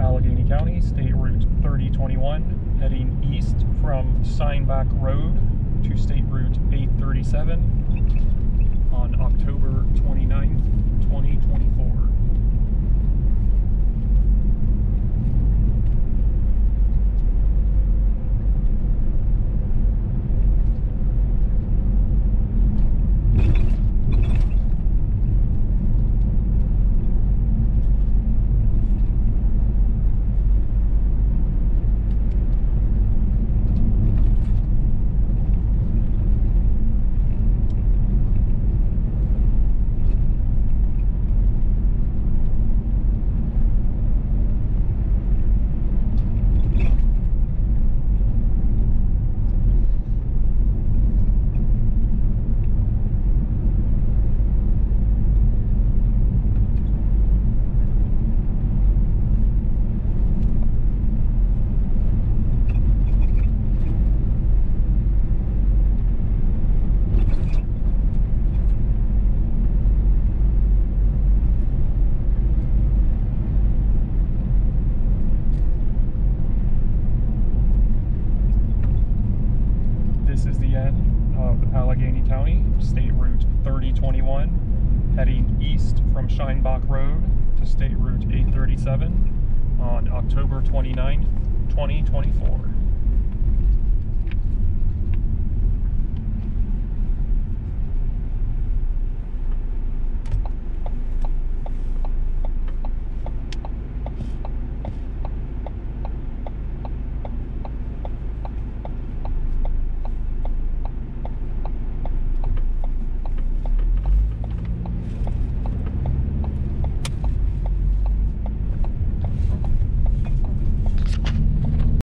Allegheny County, State Route 3021, heading east from Steinbach Road to State Route 837 on October 29th, 2024. This is the end of Allegheny County, State Route 3021, heading east from Steinbach Road to State Route 837 on October 29th, 2024.